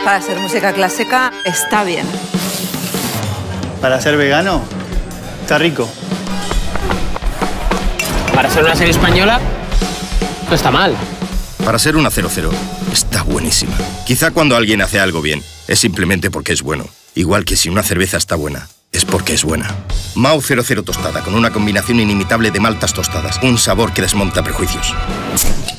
Para ser música clásica está bien. Para ser vegano, está rico. Para ser una serie española, no está mal. Para ser una 00, está buenísima. Quizá cuando alguien hace algo bien, es simplemente porque es bueno. Igual que si una cerveza está buena, es porque es buena. Mau 00 tostada, con una combinación inimitable de maltas tostadas. Un sabor que desmonta prejuicios.